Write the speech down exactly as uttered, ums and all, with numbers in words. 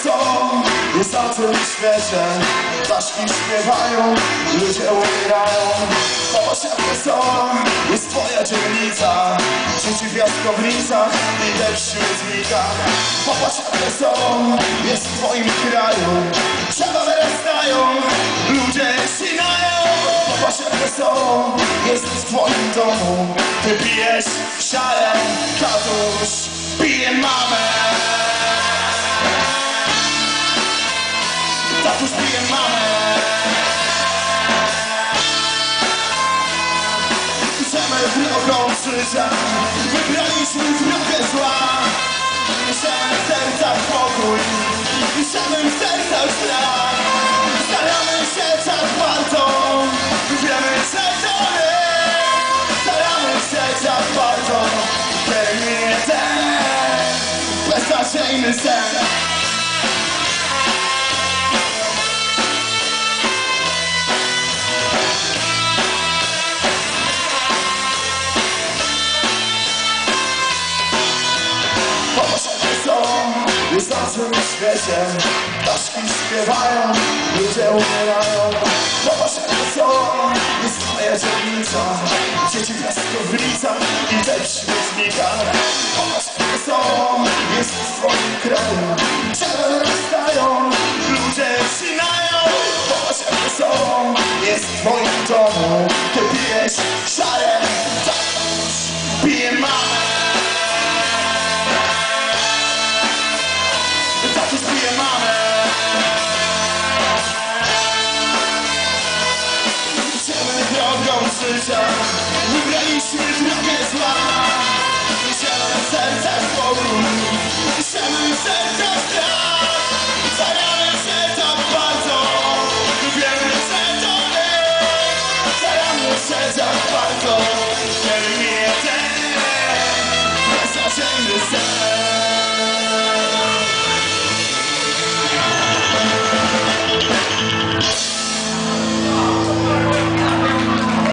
wesoło jest na tym świecie. Ptaszki śpiewają, ludzie umierają. Popatrz jak wesoła jest twoja dzielnica. Świeci w piaskownicach i deszcz znika. Popatrz jak wesoło jest w twoim kraju. Drzewa wyrastają, ludzie sinają. Popatrz jak wesoło jest w twoim domu. Ty pijesz siarę, tatuś pije mamę. Tatuś pije mamę. Idziemy drogą życia, wybraliśmy drogę zła. Piszemy w sercach pokój, piszemy w sercach strach. Staramy się tak bardzo, wiemy, że to my. Staramy się tak bardzo, terminie ten beznadziejny sen. Jest na tym świecie, ptaszki śpiewają, ludzie umierają. Popatrz jak wesoło jest twoja dzielnica. Dzieci w piaskownicach i deszcz znika. Popatrz jak wesoło jest w twoim kraju. Drzewa wyrastają, ludzie sinają. Popatrz jak wesoło jest w twoim domu.